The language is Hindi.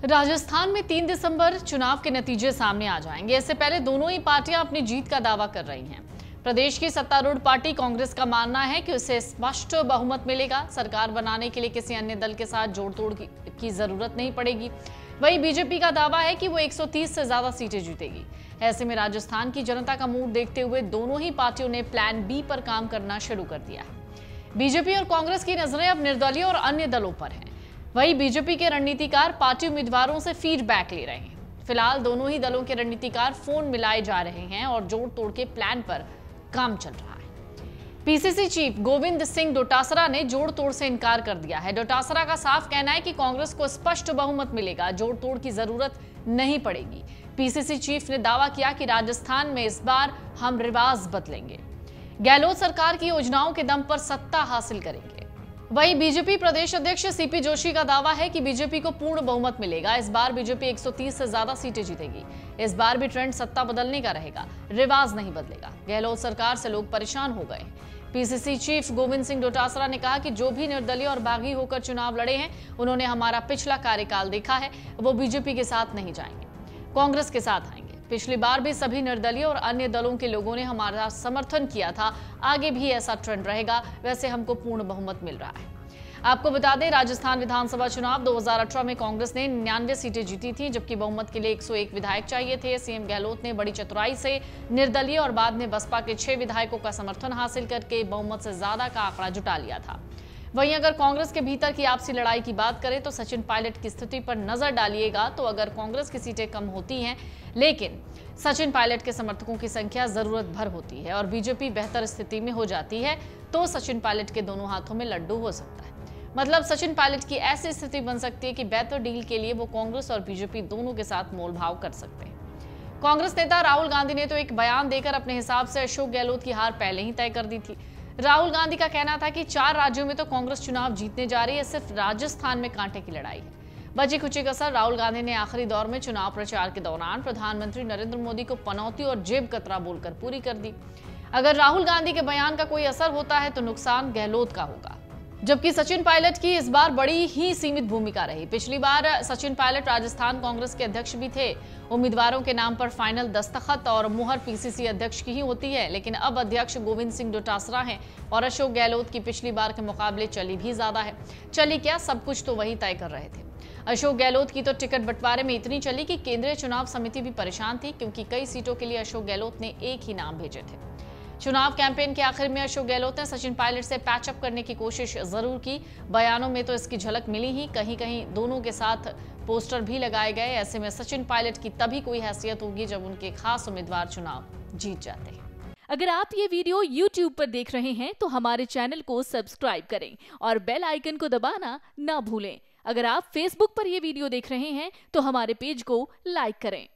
राजस्थान में 3 दिसंबर चुनाव के नतीजे सामने आ जाएंगे। इससे पहले दोनों ही पार्टियां अपनी जीत का दावा कर रही हैं। प्रदेश की सत्तारूढ़ पार्टी कांग्रेस का मानना है कि उसे स्पष्ट बहुमत मिलेगा। सरकार बनाने के लिए किसी अन्य दल के साथ जोड़ तोड़ की जरूरत नहीं पड़ेगी। वहीं बीजेपी का दावा है कि वो 130 से ज्यादा सीटें जीतेगी। ऐसे में राजस्थान की जनता का मूड देखते हुए दोनों ही पार्टियों ने प्लान बी पर काम करना शुरू कर दिया है। बीजेपी और कांग्रेस की नजरें अब निर्दलीय और अन्य दलों पर हैं। वहीं बीजेपी के रणनीतिकार पार्टी उम्मीदवारों से फीडबैक ले रहे हैं। फिलहाल दोनों ही दलों के रणनीतिकार फोन मिलाए जा रहे हैं और जोड़ तोड़ के प्लान पर काम चल रहा है। पीसीसी चीफ गोविंद सिंह डोटासरा ने जोड़ तोड़ से इनकार कर दिया है। डोटासरा का साफ कहना है कि कांग्रेस को स्पष्ट बहुमत मिलेगा, जोड़ तोड़ की जरूरत नहीं पड़ेगी। पीसीसी चीफ ने दावा किया कि राजस्थान में इस बार हम रिवाज बदलेंगे, गहलोत सरकार की योजनाओं के दम पर सत्ता हासिल करेंगे। वहीं बीजेपी प्रदेश अध्यक्ष सीपी जोशी का दावा है कि बीजेपी को पूर्ण बहुमत मिलेगा। इस बार बीजेपी 130 से ज्यादा सीटें जीतेगी। इस बार भी ट्रेंड सत्ता बदलने का रहेगा, रिवाज नहीं बदलेगा। गहलोत सरकार से लोग परेशान हो गए। पीसीसी चीफ गोविंद सिंह डोटासरा ने कहा कि जो भी निर्दलीय और बागी होकर चुनाव लड़े हैं, उन्होंने हमारा पिछला कार्यकाल देखा है। वो बीजेपी के साथ नहीं जाएंगे, कांग्रेस के साथ आएंगे। पिछली बार भी सभी निर्दलीय और अन्य दलों के लोगों ने हमारा समर्थन किया था। आगे भी ऐसा ट्रेंड रहेगा। वैसे हमको पूर्ण बहुमत मिल रहा है। आपको बता दें, राजस्थान विधानसभा चुनाव 2018 में कांग्रेस ने 99 सीटें जीती थी, जबकि बहुमत के लिए 101 विधायक चाहिए थे। सीएम गहलोत ने बड़ी चतुराई से निर्दलीय और बाद में बसपा के 6 विधायकों का समर्थन हासिल करके बहुमत से ज्यादा का आंकड़ा जुटा लिया था। वहीं अगर कांग्रेस के भीतर की आपसी लड़ाई की बात करें तो सचिन पायलट की स्थिति पर नजर डालिएगा तो अगर कांग्रेस की सीटें कम होती हैं, लेकिन सचिन पायलट के समर्थकों की संख्या जरूरत भर होती है और बीजेपी बेहतर स्थिति में हो जाती है, तो सचिन पायलट के दोनों हाथों में लड्डू हो सकता है। मतलब सचिन पायलट की ऐसी स्थिति बन सकती है कि बेहतर डील के लिए वो कांग्रेस और बीजेपी दोनों के साथ मोलभाव कर सकते हैं। कांग्रेस नेता राहुल गांधी ने तो एक बयान देकर अपने हिसाब से अशोक गहलोत की हार पहले ही तय कर दी थी। राहुल गांधी का कहना था कि 4 राज्यों में तो कांग्रेस चुनाव जीतने जा रही है, सिर्फ राजस्थान में कांटे की लड़ाई है। बची खुची कसर राहुल गांधी ने आखिरी दौर में चुनाव प्रचार के दौरान प्रधानमंत्री नरेंद्र मोदी को पनौती और जेब कतरा बोलकर पूरी कर दी। अगर राहुल गांधी के बयान का कोई असर होता है तो नुकसान गहलोत का होगा, जबकि सचिन पायलट की इस बार बड़ी ही सीमित भूमिका रही। पिछली बार सचिन पायलट राजस्थान कांग्रेस के अध्यक्ष भी थे। उम्मीदवारों के नाम पर फाइनल दस्तखत और मुहर पीसीसी अध्यक्ष की ही होती है, लेकिन अब अध्यक्ष गोविंद सिंह डोटासरा हैं और अशोक गहलोत की पिछली बार के मुकाबले चली भी ज्यादा है। चली क्या, सब कुछ तो वही तय कर रहे थे। अशोक गहलोत की तो टिकट बंटवारे में इतनी चली कि केंद्रीय चुनाव समिति भी परेशान थी, क्योंकि कई सीटों के लिए अशोक गहलोत ने एक ही नाम भेजे थे। चुनाव कैंपेन के आखिर में अशोक गहलोत ने सचिन पायलट से पैचअप करने की कोशिश जरूर की। बयानों में तो इसकी झलक मिली ही, कहीं कहीं दोनों के साथ पोस्टर भी लगाए गए। ऐसे में सचिन पायलट की तभी कोई हैसियत होगी जब उनके खास उम्मीदवार चुनाव जीत जाते हैं। अगर आप ये वीडियो YouTube पर देख रहे हैं तो हमारे चैनल को सब्सक्राइब करें और बेल आइकन को दबाना ना भूलें। अगर आप Facebook पर यह वीडियो देख रहे हैं तो हमारे पेज को लाइक करें।